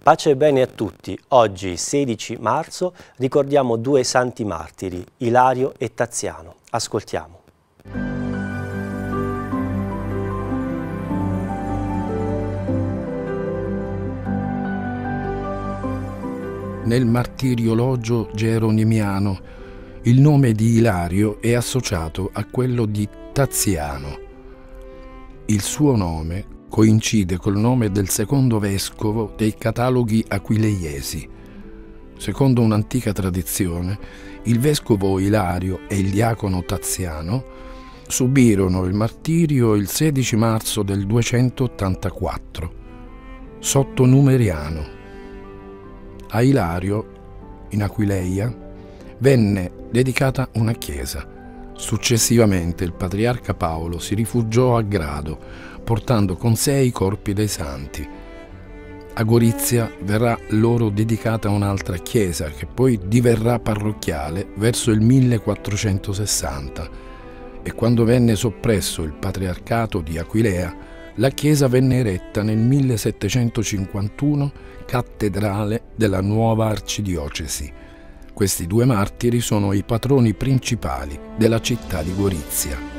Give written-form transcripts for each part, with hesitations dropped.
Pace e bene a tutti. Oggi, 16 marzo, ricordiamo due santi martiri, Ilario e Taziano. Ascoltiamo. Nel martiriologio geronimiano il nome di Ilario è associato a quello di Taziano. Il suo nome coincide col nome del secondo vescovo dei cataloghi aquileiesi. Secondo un'antica tradizione, il vescovo Ilario e il diacono Taziano subirono il martirio il 16 marzo del 284, sotto Numeriano. A Ilario, in Aquileia, venne dedicata una chiesa. Successivamente il patriarca Paolo si rifugiò a Grado, portando con sé i corpi dei santi. A Gorizia verrà loro dedicata un'altra chiesa, che poi diverrà parrocchiale verso il 1460, e quando venne soppresso il patriarcato di Aquilea, la chiesa venne eretta nel 1751 cattedrale della nuova arcidiocesi. Questi due martiri sono i patroni principali della città di Gorizia.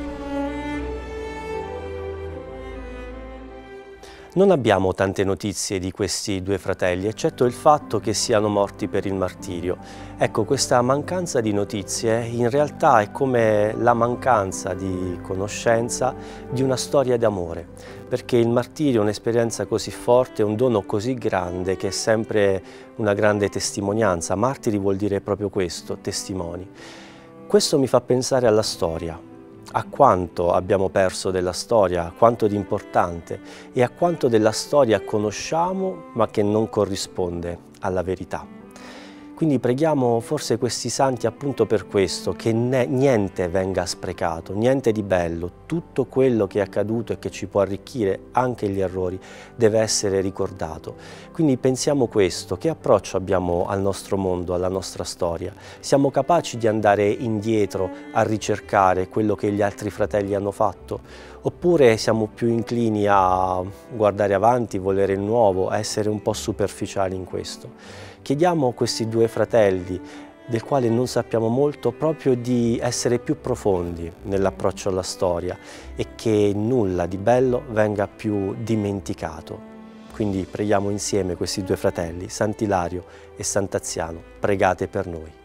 Non abbiamo tante notizie di questi due fratelli, eccetto il fatto che siano morti per il martirio. Ecco, questa mancanza di notizie in realtà è come la mancanza di conoscenza di una storia d'amore, perché il martirio è un'esperienza così forte, un dono così grande che è sempre una grande testimonianza. Martiri vuol dire proprio questo, testimoni. Questo mi fa pensare alla storia, a quanto abbiamo perso della storia, a quanto di importante e a quanto della storia conosciamo ma che non corrisponde alla verità. Quindi preghiamo forse questi santi appunto per questo, che niente venga sprecato, niente di bello, tutto quello che è accaduto e che ci può arricchire, anche gli errori, deve essere ricordato. Quindi pensiamo questo, che approccio abbiamo al nostro mondo, alla nostra storia? Siamo capaci di andare indietro a ricercare quello che gli altri fratelli hanno fatto? Oppure siamo più inclini a guardare avanti, volere il nuovo, a essere un po' superficiali in questo? Chiediamo a questi due fratelli, del quale non sappiamo molto, proprio di essere più profondi nell'approccio alla storia e che nulla di bello venga più dimenticato. Quindi preghiamo insieme questi due fratelli, Sant'Ilario e Sant'Aziano, pregate per noi.